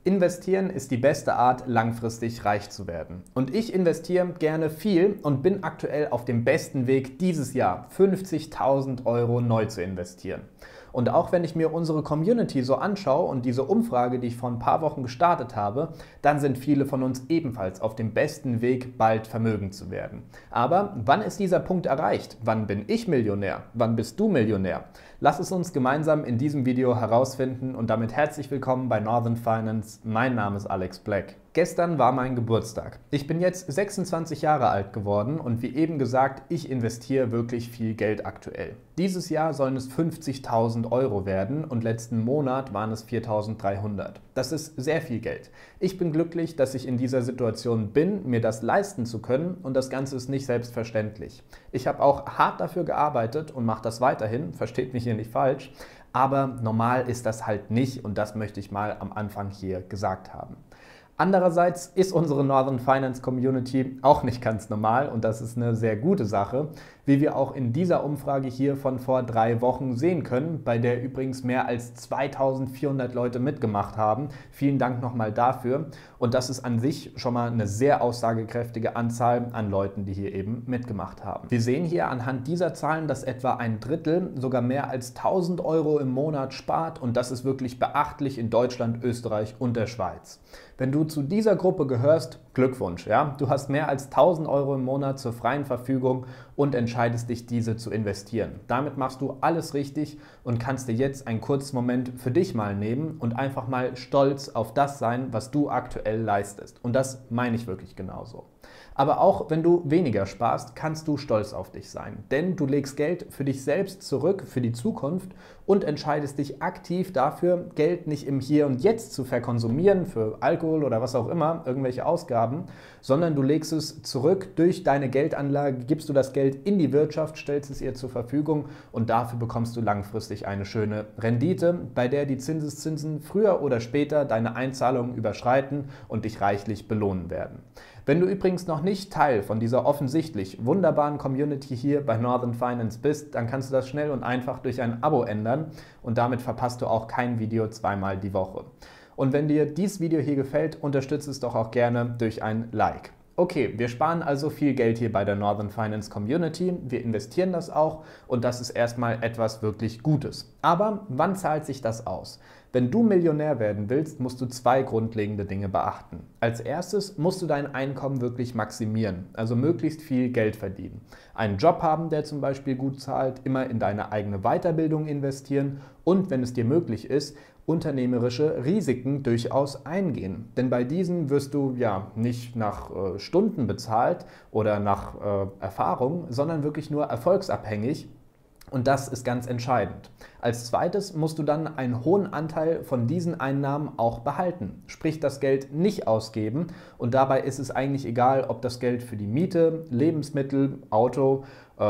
Investieren ist die beste Art, langfristig reich zu werden. Und ich investiere gerne viel und bin aktuell auf dem besten Weg, dieses Jahr 50.000 Euro neu zu investieren. Und auch wenn ich mir unsere Community so anschaue und diese Umfrage, die ich vor ein paar Wochen gestartet habe, dann sind viele von uns ebenfalls auf dem besten Weg, bald vermögend zu werden. Aber wann ist dieser Punkt erreicht? Wann bin ich Millionär? Wann bist du Millionär? Lass es uns gemeinsam in diesem Video herausfinden und damit herzlich willkommen bei Northern Finance. Mein Name ist Alex Black. Gestern war mein Geburtstag. Ich bin jetzt 26 Jahre alt geworden und wie eben gesagt, ich investiere wirklich viel Geld aktuell. Dieses Jahr sollen es 50.000 Euro werden und letzten Monat waren es 4.300. Das ist sehr viel Geld. Ich bin glücklich, dass ich in dieser Situation bin, mir das leisten zu können und das Ganze ist nicht selbstverständlich. Ich habe auch hart dafür gearbeitet und mache das weiterhin, versteht mich hier nicht falsch, aber normal ist das halt nicht und das möchte ich mal am Anfang hier gesagt haben. Andererseits ist unsere Northern Finance Community auch nicht ganz normal und das ist eine sehr gute Sache, wie wir auch in dieser Umfrage hier von vor 3 Wochen sehen können, bei der übrigens mehr als 2.400 Leute mitgemacht haben. Vielen Dank nochmal dafür und das ist an sich schon mal eine sehr aussagekräftige Anzahl an Leuten, die hier eben mitgemacht haben. Wir sehen hier anhand dieser Zahlen, dass etwa ein Drittel sogar mehr als 1.000 Euro im Monat spart und das ist wirklich beachtlich in Deutschland, Österreich und der Schweiz. Wenn du zu dieser Gruppe gehörst, Glückwunsch, ja? Du hast mehr als 1.000 Euro im Monat zur freien Verfügung und entscheidest dich, diese zu investieren. Damit machst du alles richtig und kannst dir jetzt einen kurzen Moment für dich mal nehmen und einfach mal stolz auf das sein, was du aktuell leistest. Und das meine ich wirklich genauso. Aber auch wenn du weniger sparst, kannst du stolz auf dich sein. Denn du legst Geld für dich selbst zurück, für die Zukunft und entscheidest dich aktiv dafür, Geld nicht im Hier und Jetzt zu verkonsumieren, für Alkohol oder was auch immer, irgendwelche Ausgaben, sondern du legst es zurück durch deine Geldanlage, gibst du das Geld in die Wirtschaft, stellst es ihr zur Verfügung und dafür bekommst du langfristig eine schöne Rendite, bei der die Zinseszinsen früher oder später deine Einzahlungen überschreiten und dich reichlich belohnen werden. Wenn du übrigens noch nicht Teil von dieser offensichtlich wunderbaren Community hier bei Northern Finance bist, dann kannst du das schnell und einfach durch ein Abo ändern und damit verpasst du auch kein Video zweimal die Woche. Und wenn dir dieses Video hier gefällt, unterstütze es doch auch gerne durch ein Like. Okay, wir sparen also viel Geld hier bei der Northern Finance Community, wir investieren das auch und das ist erstmal etwas wirklich Gutes. Aber wann zahlt sich das aus? Wenn du Millionär werden willst, musst du 2 grundlegende Dinge beachten. Als erstes musst du dein Einkommen wirklich maximieren, also möglichst viel Geld verdienen. Einen Job haben, der zum Beispiel gut zahlt, immer in deine eigene Weiterbildung investieren und, wenn es dir möglich ist, unternehmerische Risiken durchaus eingehen. Denn bei diesen wirst du ja nicht nach Stunden bezahlt oder nach Erfahrung, sondern wirklich nur erfolgsabhängig. Und das ist ganz entscheidend. Als zweites musst du dann einen hohen Anteil von diesen Einnahmen auch behalten. Sprich, das Geld nicht ausgeben und dabei ist es eigentlich egal, ob das Geld für die Miete, Lebensmittel, Auto,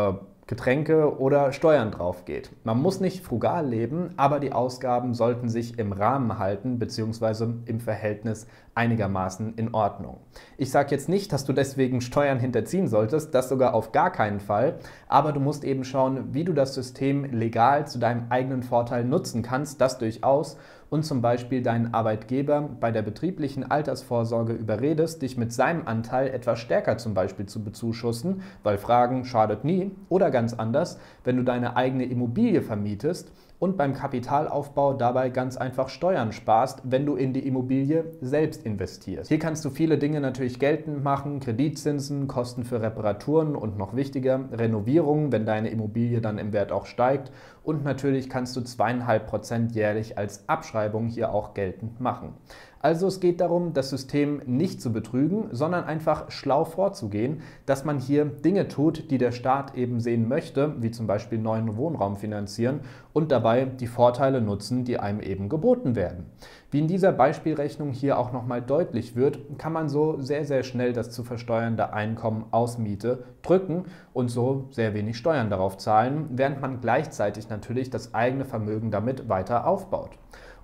Getränke oder Steuern drauf geht. Man muss nicht frugal leben, aber die Ausgaben sollten sich im Rahmen halten bzw. im Verhältnis einigermaßen in Ordnung. Ich sage jetzt nicht, dass du deswegen Steuern hinterziehen solltest, das sogar auf gar keinen Fall, aber du musst eben schauen, wie du das System legal zu deinem eigenen Vorteil nutzen kannst, das durchaus, und zum Beispiel deinen Arbeitgeber bei der betrieblichen Altersvorsorge überredest, dich mit seinem Anteil etwas stärker zum Beispiel zu bezuschussen, weil Fragen schadet nie, oder ganz anders, wenn du deine eigene Immobilie vermietest und beim Kapitalaufbau dabei ganz einfach Steuern sparst, wenn du in die Immobilie selbst investierst. Hier kannst du viele Dinge natürlich geltend machen, Kreditzinsen, Kosten für Reparaturen und noch wichtiger, Renovierungen, wenn deine Immobilie dann im Wert auch steigt und natürlich kannst du 2,5% jährlich als Abschreibung hier auch geltend machen. Also es geht darum, das System nicht zu betrügen, sondern einfach schlau vorzugehen, dass man hier Dinge tut, die der Staat eben sehen möchte, wie zum Beispiel neuen Wohnraum finanzieren und dabei die Vorteile nutzen, die einem eben geboten werden. Wie in dieser Beispielrechnung hier auch nochmal deutlich wird, kann man so sehr, sehr schnell das zu versteuernde Einkommen aus Miete drücken und so sehr wenig Steuern darauf zahlen, während man gleichzeitig natürlich das eigene Vermögen damit weiter aufbaut.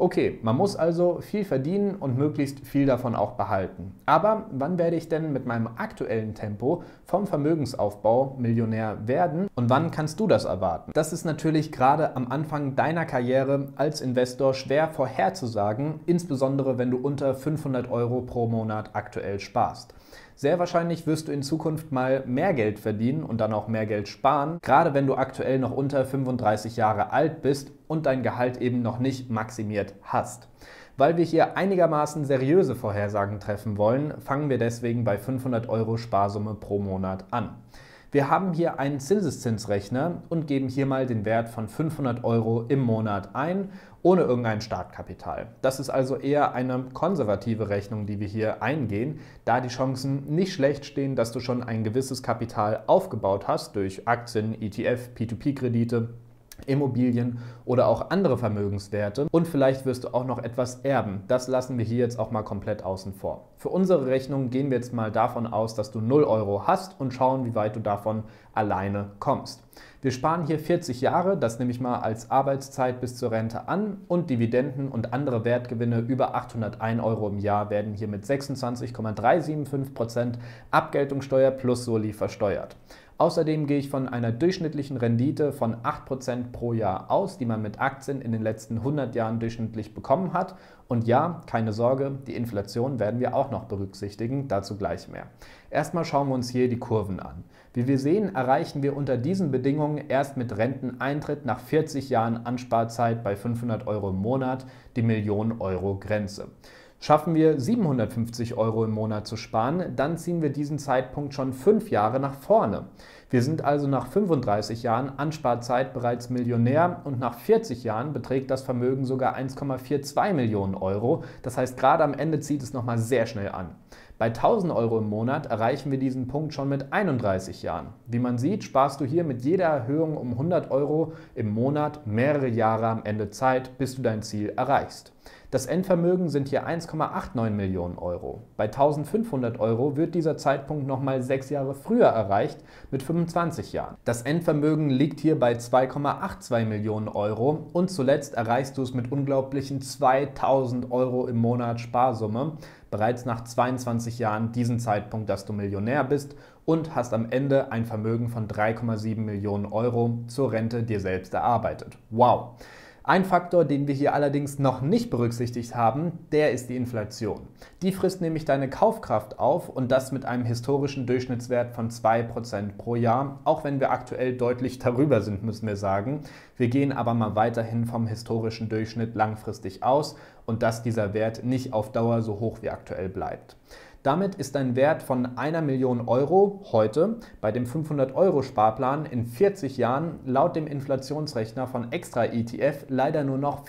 Okay, man muss also viel verdienen und möglichst viel davon auch behalten. Aber wann werde ich denn mit meinem aktuellen Tempo vom Vermögensaufbau Millionär werden und wann kannst du das erwarten? Das ist natürlich gerade am Anfang deiner Karriere als Investor schwer vorherzusagen, insbesondere wenn du unter 500 Euro pro Monat aktuell sparst. Sehr wahrscheinlich wirst du in Zukunft mal mehr Geld verdienen und dann auch mehr Geld sparen, gerade wenn du aktuell noch unter 35 Jahre alt bist und dein Gehalt eben noch nicht maximiert hast. Weil wir hier einigermaßen seriöse Vorhersagen treffen wollen, fangen wir deswegen bei 500 Euro Sparsumme pro Monat an. Wir haben hier einen Zinseszinsrechner und geben hier mal den Wert von 500 Euro im Monat ein, ohne irgendein Startkapital. Das ist also eher eine konservative Rechnung, die wir hier eingehen, da die Chancen nicht schlecht stehen, dass du schon ein gewisses Kapital aufgebaut hast durch Aktien, ETF, P2P-Kredite, Immobilien oder auch andere Vermögenswerte und vielleicht wirst du auch noch etwas erben. Das lassen wir hier jetzt auch mal komplett außen vor. Für unsere Rechnung gehen wir jetzt mal davon aus, dass du 0 Euro hast und schauen, wie weit du davon alleine kommst. Wir sparen hier 40 Jahre, das nehme ich mal als Arbeitszeit bis zur Rente an und Dividenden und andere Wertgewinne über 801 Euro im Jahr werden hier mit 26,375% Abgeltungssteuer plus Soli versteuert. Außerdem gehe ich von einer durchschnittlichen Rendite von 8% pro Jahr aus, die man mit Aktien in den letzten 100 Jahren durchschnittlich bekommen hat. Und ja, keine Sorge, die Inflation werden wir auch noch berücksichtigen, dazu gleich mehr. Erstmal schauen wir uns hier die Kurven an. Wie wir sehen, erreichen wir unter diesen Bedingungen erst mit Renteneintritt nach 40 Jahren Ansparzeit bei 500 Euro im Monat die Millionen-Euro-Grenze. Schaffen wir 750 Euro im Monat zu sparen, dann ziehen wir diesen Zeitpunkt schon 5 Jahre nach vorne. Wir sind also nach 35 Jahren Ansparzeit bereits Millionär und nach 40 Jahren beträgt das Vermögen sogar 1,42 Millionen Euro. Das heißt, gerade am Ende zieht es nochmal sehr schnell an. Bei 1000 Euro im Monat erreichen wir diesen Punkt schon mit 31 Jahren. Wie man sieht, sparst du hier mit jeder Erhöhung um 100 Euro im Monat mehrere Jahre am Ende Zeit, bis du dein Ziel erreichst. Das Endvermögen sind hier 1,89 Millionen Euro. Bei 1500 Euro wird dieser Zeitpunkt nochmal 6 Jahre früher erreicht mit 25 Jahren. Das Endvermögen liegt hier bei 2,82 Millionen Euro und zuletzt erreichst du es mit unglaublichen 2000 Euro im Monat Sparsumme. Bereits nach 22 Jahren diesen Zeitpunkt, dass du Millionär bist und hast am Ende ein Vermögen von 3,7 Millionen Euro zur Rente dir selbst erarbeitet. Wow! Ein Faktor, den wir hier allerdings noch nicht berücksichtigt haben, der ist die Inflation. Die frisst nämlich deine Kaufkraft auf und das mit einem historischen Durchschnittswert von 2% pro Jahr, auch wenn wir aktuell deutlich darüber sind, müssen wir sagen. Wir gehen aber mal weiterhin vom historischen Durchschnitt langfristig aus und dass dieser Wert nicht auf Dauer so hoch wie aktuell bleibt. Damit ist ein Wert von 1 Million Euro heute bei dem 500 Euro Sparplan in 40 Jahren laut dem Inflationsrechner von Extra ETF leider nur noch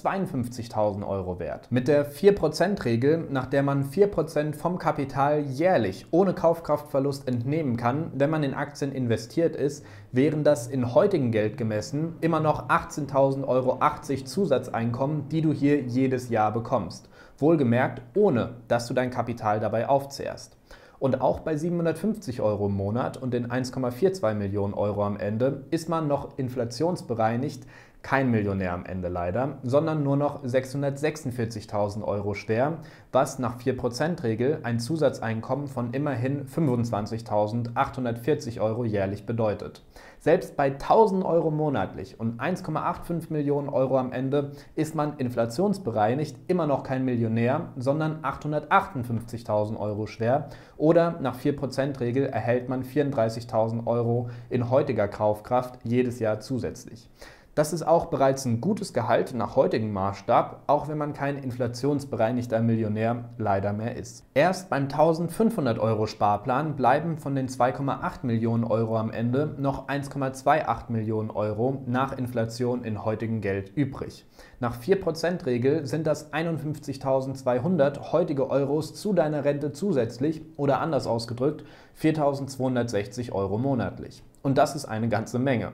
452.000 Euro wert. Mit der 4%-Regel, nach der man 4% vom Kapital jährlich ohne Kaufkraftverlust entnehmen kann, wenn man in Aktien investiert ist, wären das in heutigem Geld gemessen immer noch 18.080 Euro Zusatzeinkommen, die du hier jedes Jahr bekommst. Wohlgemerkt, ohne dass du dein Kapital dabei aufzehrst. Und auch bei 750 Euro im Monat und den 1,42 Millionen Euro am Ende ist man noch inflationsbereinigt kein Millionär am Ende leider, sondern nur noch 646.000 Euro schwer, was nach 4%-Regel ein Zusatzeinkommen von immerhin 25.840 Euro jährlich bedeutet. Selbst bei 1.000 Euro monatlich und 1,85 Millionen Euro am Ende ist man inflationsbereinigt immer noch kein Millionär, sondern 858.000 Euro schwer oder nach 4%-Regel erhält man 34.000 Euro in heutiger Kaufkraft jedes Jahr zusätzlich. Das ist auch bereits ein gutes Gehalt nach heutigem Maßstab, auch wenn man kein inflationsbereinigter Millionär leider mehr ist. Erst beim 1500 Euro Sparplan bleiben von den 2,8 Millionen Euro am Ende noch 1,28 Millionen Euro nach Inflation in heutigem Geld übrig. Nach 4%-Regel sind das 51.200 heutige Euros zu deiner Rente zusätzlich oder anders ausgedrückt 4.260 Euro monatlich. Und das ist eine ganze Menge.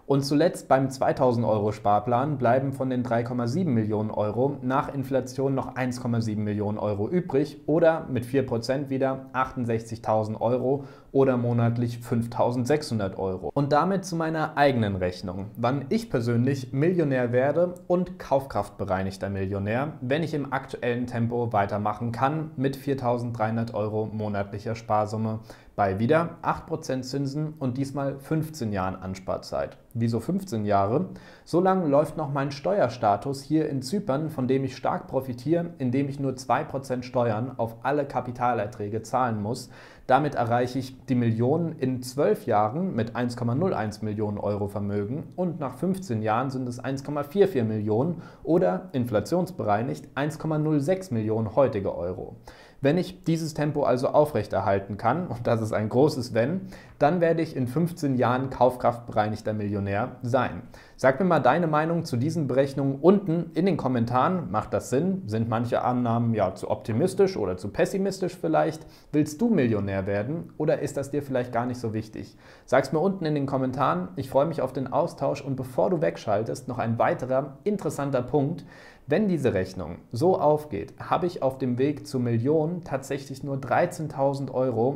Und zuletzt beim 2000 Euro Sparplan bleiben von den 3,7 Millionen Euro nach Inflation noch 1,7 Millionen Euro übrig oder mit 4% wieder 68.000 Euro oder monatlich 5.600 Euro. Und damit zu meiner eigenen Rechnung, wann ich persönlich Millionär werde und kaufkraftbereinigter Millionär, wenn ich im aktuellen Tempo weitermachen kann mit 4.300 Euro monatlicher Sparsumme bei wieder 8% Zinsen und diesmal 15 Jahren Ansparzeit. Wieso 15 Jahre? So lange läuft noch mein Steuerstatus hier in Zypern, von dem ich stark profitiere, indem ich nur 2% Steuern auf alle Kapitalerträge zahlen muss. Damit erreiche ich die Millionen in 12 Jahren mit 1,01 Millionen Euro Vermögen und nach 15 Jahren sind es 1,44 Millionen oder inflationsbereinigt 1,06 Millionen heutige Euro. Wenn ich dieses Tempo also aufrechterhalten kann, und das ist ein großes Wenn, dann werde ich in 15 Jahren kaufkraftbereinigter Millionär sein. Sag mir mal deine Meinung zu diesen Berechnungen unten in den Kommentaren. Macht das Sinn? Sind manche Annahmen ja zu optimistisch oder zu pessimistisch vielleicht? Willst du Millionär werden oder ist das dir vielleicht gar nicht so wichtig? Sag's mir unten in den Kommentaren. Ich freue mich auf den Austausch und bevor du wegschaltest, noch ein weiterer interessanter Punkt. Wenn diese Rechnung so aufgeht, habe ich auf dem Weg zu Millionen tatsächlich nur 13.000 Euro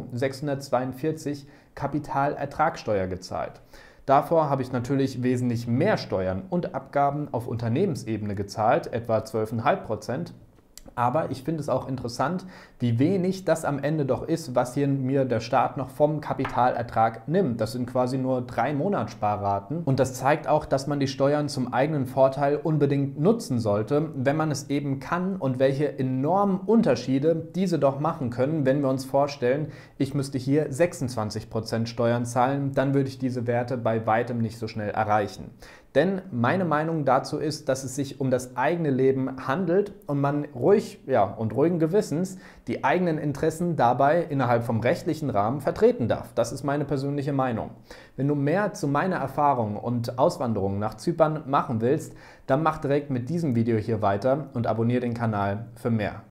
642 Kapitalertragssteuer gezahlt. Davor habe ich natürlich wesentlich mehr Steuern und Abgaben auf Unternehmensebene gezahlt, etwa 12,5%. Aber ich finde es auch interessant, wie wenig das am Ende doch ist, was hier mir der Staat noch vom Kapitalertrag nimmt. Das sind quasi nur 3 Monatssparraten. Und das zeigt auch, dass man die Steuern zum eigenen Vorteil unbedingt nutzen sollte, wenn man es eben kann und welche enormen Unterschiede diese doch machen können, wenn wir uns vorstellen, ich müsste hier 26% Steuern zahlen, dann würde ich diese Werte bei weitem nicht so schnell erreichen. Denn meine Meinung dazu ist, dass es sich um das eigene Leben handelt und man ruhig und ruhigen Gewissens die eigenen Interessen dabei innerhalb vom rechtlichen Rahmen vertreten darf. Das ist meine persönliche Meinung. Wenn du mehr zu meiner Erfahrung und Auswanderung nach Zypern machen willst, dann mach direkt mit diesem Video hier weiter und abonniere den Kanal für mehr.